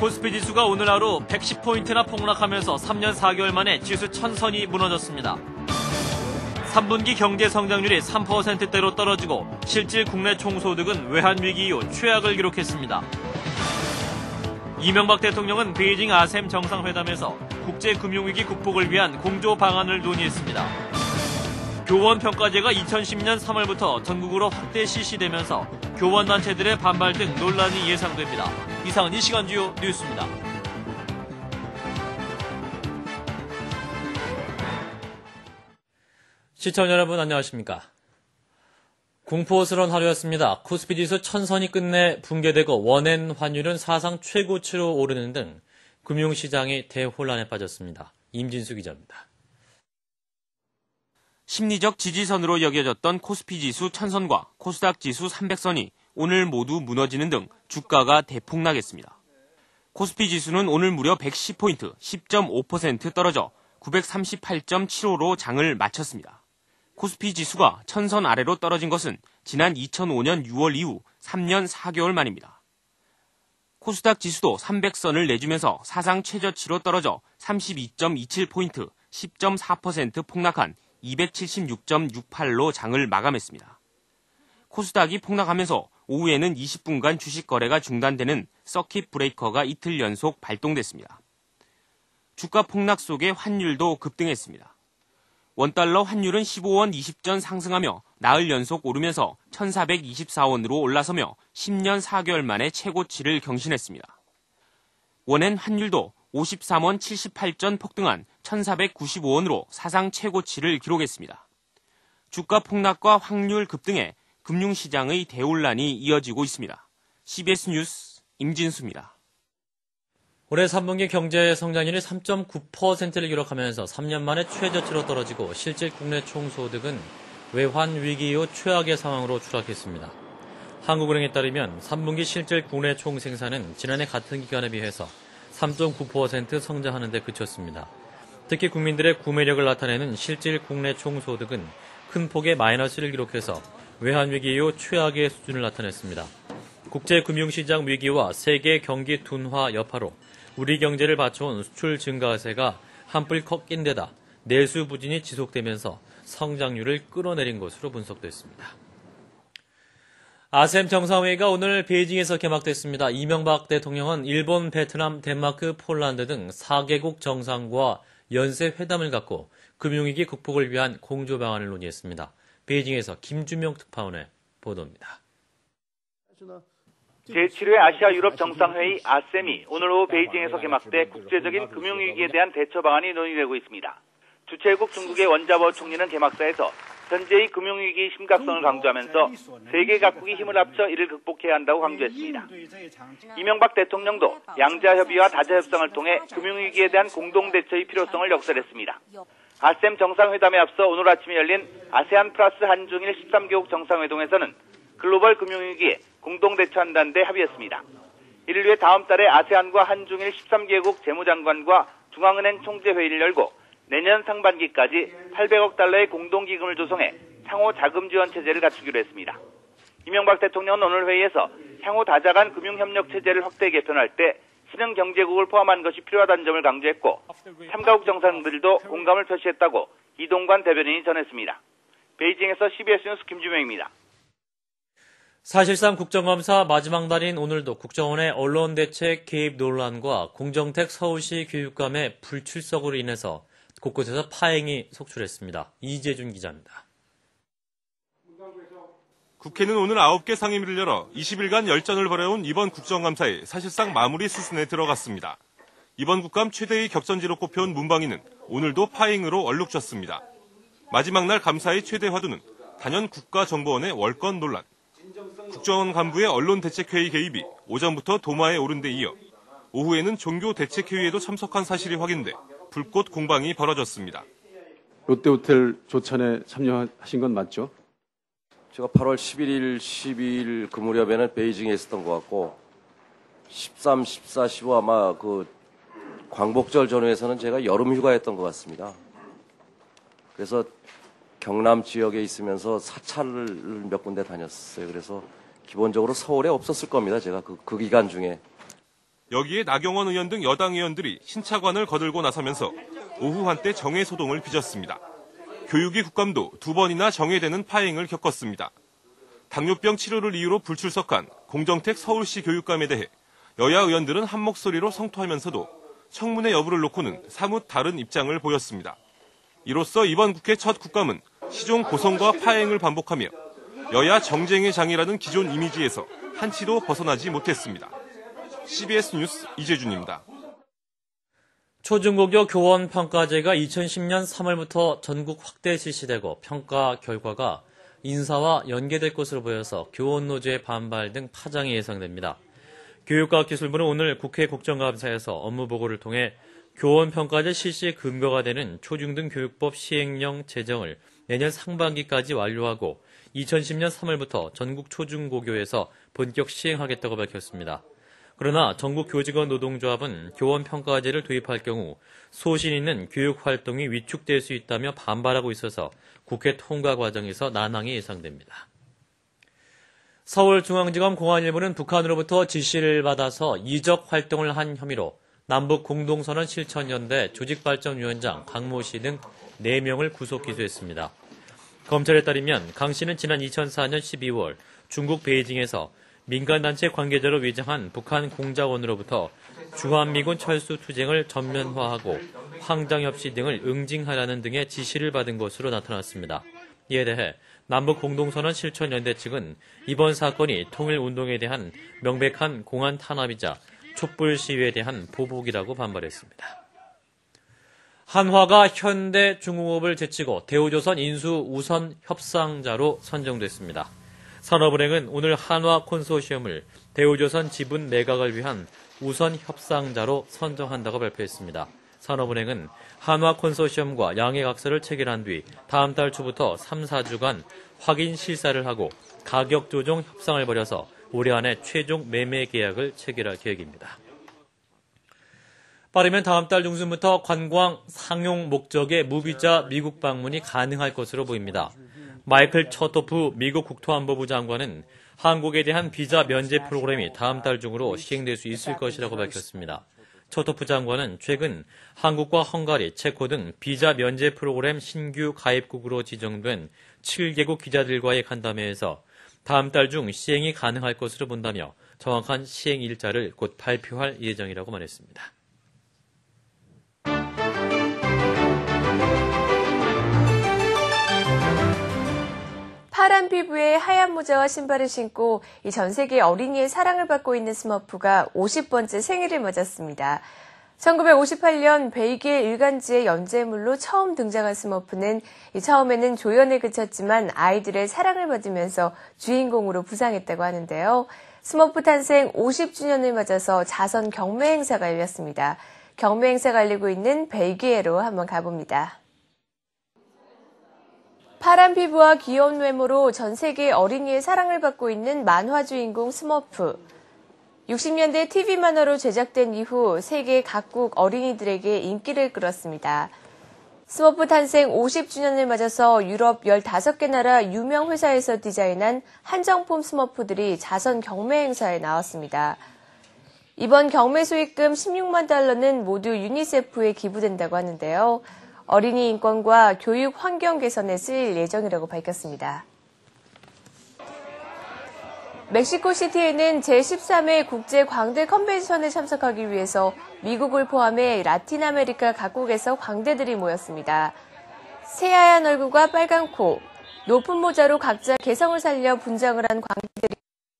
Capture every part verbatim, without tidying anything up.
코스피 지수가 오늘 하루 백십 포인트나 폭락하면서 삼 년 사 개월 만에 지수 천선이 무너졌습니다. 삼 분기 경제 성장률이 삼 퍼센트대로 떨어지고 실질 국내 총소득은 외환위기 이후 최악을 기록했습니다. 이명박 대통령은 베이징 아셈 정상회담에서 국제금융위기 극복을 위한 공조 방안을 논의했습니다. 교원평가제가 이천십 년 삼월부터 전국으로 확대 실시되면서 교원단체들의 반발 등 논란이 예상됩니다. 이상은 이 시간 주요 뉴스입니다. 시청자 여러분 안녕하십니까. 공포스러운 하루였습니다. 코스피 지수 천선이 끝내 붕괴되고 원엔 환율은 사상 최고치로 오르는 등 금융시장이 대혼란에 빠졌습니다. 임진수 기자입니다. 심리적 지지선으로 여겨졌던 코스피 지수 천선과 코스닥 지수 삼백선이 오늘 모두 무너지는 등 주가가 대폭락했습니다. 코스피 지수는 오늘 무려 백십 포인트, 십 점 오 퍼센트 떨어져 구백삼십팔 점 칠오로 장을 마쳤습니다. 코스피 지수가 천선 아래로 떨어진 것은 지난 이천오 년 유월 이후 삼 년 사 개월 만입니다. 코스닥 지수도 삼백선을 내주면서 사상 최저치로 떨어져 삼십이 점 이칠 포인트, 십 점 사 퍼센트 폭락한 이백칠십육 점 육팔로 장을 마감했습니다. 코스닥이 폭락하면서 오후에는 이십 분간 주식 거래가 중단되는 서킷 브레이커가 이틀 연속 발동됐습니다. 주가 폭락 속에 환율도 급등했습니다. 원달러 환율은 십오 원 이십 전 상승하며 나흘 연속 오르면서 천사백이십사 원으로 올라서며 십 년 사 개월 만에 최고치를 경신했습니다. 원엔 환율도 오십삼 원 칠십팔 전 폭등한 천사백구십오 원으로 사상 최고치를 기록했습니다. 주가 폭락과 환율 급등에 금융시장의 대혼란이 이어지고 있습니다. 씨비에스 뉴스 임진수입니다. 올해 삼 분기 경제 성장률이 삼 점 구 퍼센트를 기록하면서 삼 년 만에 최저치로 떨어지고 실질 국내 총소득은 외환 위기 이후 최악의 상황으로 추락했습니다. 한국은행에 따르면 삼 분기 실질 국내 총생산은 지난해 같은 기간에 비해서 삼 점 구 퍼센트 성장하는 데 그쳤습니다. 특히 국민들의 구매력을 나타내는 실질 국내 총소득은 큰 폭의 마이너스를 기록해서 외환위기 이후 최악의 수준을 나타냈습니다. 국제금융시장 위기와 세계 경기 둔화 여파로 우리 경제를 받쳐온 수출 증가세가 한풀 꺾인 데다 내수 부진이 지속되면서 성장률을 끌어내린 것으로 분석됐습니다. 아셈 정상회의가 오늘 베이징에서 개막됐습니다. 이명박 대통령은 일본, 베트남, 덴마크, 폴란드 등 사 개국 정상과 연쇄 회담을 갖고 금융위기 극복을 위한 공조 방안을 논의했습니다. 베이징에서 김주명 특파원의 보도입니다. 제칠 회 아시아 유럽 정상회의 아셈이 오늘 오후 베이징에서 개막돼 국제적인 금융위기에 대한 대처 방안이 논의되고 있습니다. 주최국 중국의 원자보 총리는 개막사에서 현재의 금융위기의 심각성을 강조하면서 세계 각국이 힘을 합쳐 이를 극복해야 한다고 강조했습니다. 이명박 대통령도 양자협의와 다자협상을 통해 금융위기에 대한 공동대처의 필요성을 역설했습니다. 아셈 정상회담에 앞서 오늘 아침에 열린 아세안 플러스 한중일 십삼 개국 정상회동에서는 글로벌 금융위기에 공동대처한다는 데 합의했습니다. 이를 위해 다음 달에 아세안과 한중일 십삼 개국 재무장관과 중앙은행 총재회의를 열고 내년 상반기까지 팔백억 달러의 공동기금을 조성해 상호 자금 지원 체제를 갖추기로 했습니다. 이명박 대통령은 오늘 회의에서 향후 다자간 금융협력 체제를 확대 개편할 때 신흥경제국을 포함한 것이 필요하다는 점을 강조했고 참가국 정상들도 공감을 표시했다고 이동관 대변인이 전했습니다. 베이징에서 씨비에스 뉴스 김주명입니다. 사실상 국정감사 마지막 날인 오늘도 국정원의 언론대책 개입 논란과 공정택 서울시 교육감의 불출석으로 인해서 곳곳에서 파행이 속출했습니다. 이재준 기자입니다. 국회는 오늘 아홉 개 상임위를 열어 이십 일간 열전을 벌여온 이번 국정감사에 사실상 마무리 수순에 들어갔습니다. 이번 국감 최대의 격전지로 꼽혀온 문방위는 오늘도 파행으로 얼룩졌습니다. 마지막 날 감사의 최대 화두는 단연 국가정보원의 월권 논란. 국정원 간부의 언론대책회의 개입이 오전부터 도마에 오른 데 이어 오후에는 종교대책회의에도 참석한 사실이 확인돼 불꽃 공방이 벌어졌습니다. 롯데호텔 조찬에 참여하신 건 맞죠? 제가 팔월 십일일, 십이일 그 무렵에는 베이징에 있었던 것 같고 십삼, 십사, 십오 아마 그 광복절 전후에서는 제가 여름 휴가였던 것 같습니다. 그래서 경남 지역에 있으면서 사찰을 몇 군데 다녔어요. 그래서 기본적으로 서울에 없었을 겁니다. 제가 그, 그 기간 중에. 여기에 나경원 의원 등 여당 의원들이 신차관을 거들고 나서면서 오후 한때 정회 소동을 빚었습니다. 교육위 국감도 두 번이나 정회되는 파행을 겪었습니다. 당뇨병 치료를 이유로 불출석한 공정택 서울시 교육감에 대해 여야 의원들은 한 목소리로 성토하면서도 청문회 여부를 놓고는 사뭇 다른 입장을 보였습니다. 이로써 이번 국회 첫 국감은 시종 고성과 파행을 반복하며 여야 정쟁의 장이라는 기존 이미지에서 한치도 벗어나지 못했습니다. 씨비에스 뉴스 이재준입니다. 초중고교 교원 평가제가 이천십 년 삼월부터 전국 확대 실시되고 평가 결과가 인사와 연계될 것으로 보여서 교원 노조의 반발 등 파장이 예상됩니다. 교육과학기술부는 오늘 국회 국정감사에서 업무 보고를 통해 교원 평가제 실시의 근거가 되는 초중등 교육법 시행령 제정을 내년 상반기까지 완료하고 이천십 년 삼월부터 전국 초중고교에서 본격 시행하겠다고 밝혔습니다. 그러나 전국교직원 노동조합은 교원 평가제를 도입할 경우 소신 있는 교육 활동이 위축될 수 있다며 반발하고 있어서 국회 통과 과정에서 난항이 예상됩니다. 서울중앙지검 공안일부는 북한으로부터 지시를 받아서 이적 활동을 한 혐의로 남북 공동선언 실천연대 조직발전위원장 강모 씨 등 네 명을 구속 기소했습니다. 검찰에 따르면 강 씨는 지난 이천사 년 십이월 중국 베이징에서 민간단체 관계자로 위장한 북한 공작원으로부터 주한미군 철수 투쟁을 전면화하고 황장엽 씨 등을 응징하라는 등의 지시를 받은 것으로 나타났습니다. 이에 대해 남북공동선언 실천연대 측은 이번 사건이 통일운동에 대한 명백한 공안 탄압이자 촛불 시위에 대한 보복이라고 반발했습니다. 한화가 현대중공업을 제치고 대우조선 인수 우선 협상자로 선정됐습니다. 산업은행은 오늘 한화 콘소시엄을 대우조선 지분 매각을 위한 우선 협상자로 선정한다고 발표했습니다. 산업은행은 한화 콘소시엄과 양해각서를 체결한 뒤 다음 달 초부터 삼, 사 주간 확인 실사를 하고 가격 조정 협상을 벌여서 올해 안에 최종 매매 계약을 체결할 계획입니다. 빠르면 다음 달 중순부터 관광 상용 목적의 무비자 미국 방문이 가능할 것으로 보입니다. 마이클 처토프 미국 국토안보부 장관은 한국에 대한 비자 면제 프로그램이 다음 달 중으로 시행될 수 있을 것이라고 밝혔습니다. 처토프 장관은 최근 한국과 헝가리, 체코 등 비자 면제 프로그램 신규 가입국으로 지정된 칠 개국 기자들과의 간담회에서 다음 달 중 시행이 가능할 것으로 본다며 정확한 시행 일자를 곧 발표할 예정이라고 말했습니다. 파란 피부에 하얀 모자와 신발을 신고 이 전 세계 어린이의 사랑을 받고 있는 스머프가 오십 번째 생일을 맞았습니다. 천구백오십팔 년 벨기에 일간지의 연재물로 처음 등장한 스머프는 처음에는 조연에 그쳤지만 아이들의 사랑을 받으면서 주인공으로 부상했다고 하는데요. 스머프 탄생 오십 주년을 맞아서 자선 경매 행사가 열렸습니다. 경매 행사가 열리고 있는 벨기에로 한번 가봅니다. 파란 피부와 귀여운 외모로 전 세계 어린이의 사랑을 받고 있는 만화 주인공 스머프. 육십 년대 티비 만화로 제작된 이후 세계 각국 어린이들에게 인기를 끌었습니다. 스머프 탄생 오십 주년을 맞아서 유럽 열다섯 개 나라 유명 회사에서 디자인한 한정품 스머프들이 자선 경매 행사에 나왔습니다. 이번 경매 수익금 십육만 달러는 모두 유니세프에 기부된다고 하는데요. 어린이 인권과 교육 환경 개선에 쓰일 예정이라고 밝혔습니다. 멕시코시티에는 제십삼 회 국제 광대 컨벤션에 참석하기 위해서 미국을 포함해 라틴 아메리카 각국에서 광대들이 모였습니다. 새하얀 얼굴과 빨간 코, 높은 모자로 각자 개성을 살려 분장을 한 광대들이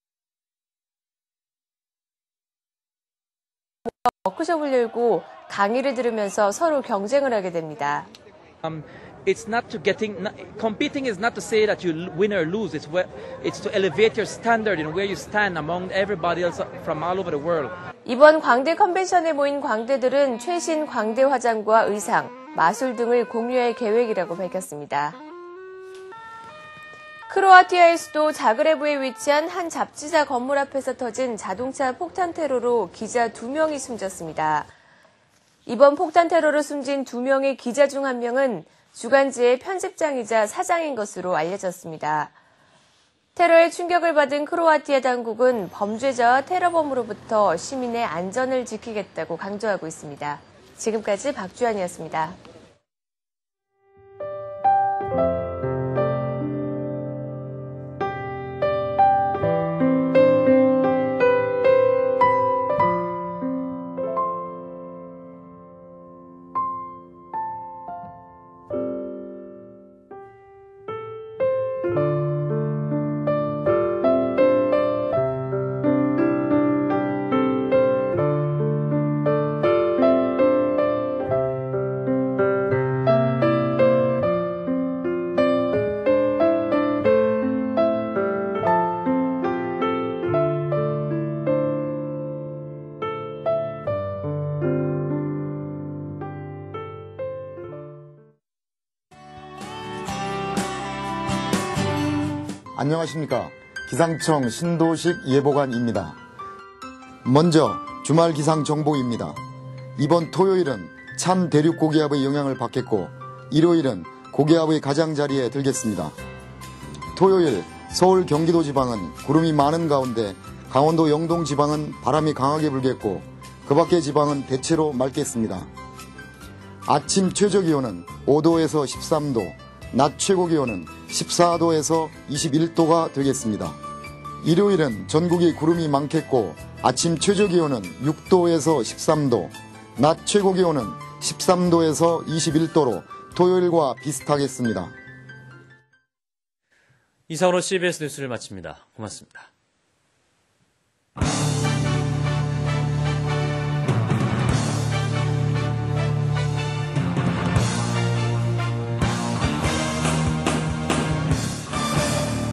워크숍을 열고 강의를 들으면서 서로 경쟁을 하게 됩니다. Um, it's not to getting, not, competing is not to say that you win or lose. It's where, it's to elevate your standard and where you stand among everybody else from all over the world. 이번 광대 컨벤션에 모인 광대들은 최신 광대 화장과 의상, 마술 등을 공유할 계획이라고 밝혔습니다. 크로아티아의 수도 자그레브에 위치한 한 잡지사 건물 앞에서 터진 자동차 폭탄 테러로 기자 두 명이 숨졌습니다. 이번 폭탄 테러로 숨진 두 명의 기자 중 한 명은 주간지의 편집장이자 사장인 것으로 알려졌습니다. 테러에 충격을 받은 크로아티아 당국은 범죄자와 테러범으로부터 시민의 안전을 지키겠다고 강조하고 있습니다. 지금까지 박주환이었습니다. 안녕하십니까. 기상청 신도식 예보관입니다. 먼저 주말 기상 정보입니다. 이번 토요일은 찬 대륙 고기압의 영향을 받겠고 일요일은 고기압의 가장자리에 들겠습니다. 토요일 서울 경기도 지방은 구름이 많은 가운데 강원도 영동 지방은 바람이 강하게 불겠고 그 밖의 지방은 대체로 맑겠습니다. 아침 최저기온은 오 도에서 십삼 도, 낮 최고기온은 십사 도에서 이십일 도가 되겠습니다. 일요일은 전국이 구름이 많겠고 아침 최저기온은 육 도에서 십삼 도, 낮 최고기온은 십삼 도에서 이십일 도로 토요일과 비슷하겠습니다. 이상으로 씨비에스 뉴스를 마칩니다. 고맙습니다.